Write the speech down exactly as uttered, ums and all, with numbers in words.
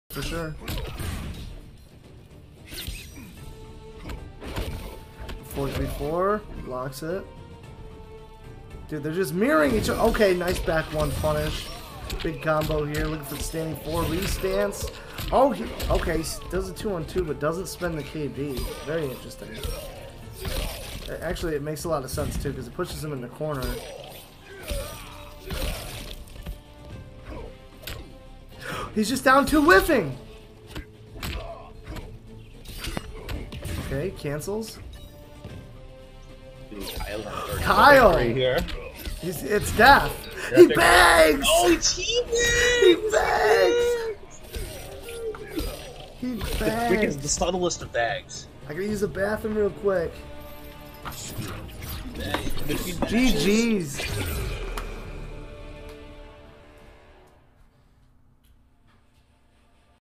For sure. four three four blocks it. Dude, they're just mirroring each other. Okay, nice back one punish. Big combo here. Looking for the standing four restance. Oh, he, okay, does a two on two, but doesn't spend the K B. Very interesting. Actually, it makes a lot of sense too because it pushes him in the corner. He's just down two whiffing. Okay, cancels. Kyle, Kyle. Right here. He's, it's death. He bags. Oh, it's he bags. He bags. He bags. Rick is the subtlest of bags. I gotta use the bathroom real quick. G G G's.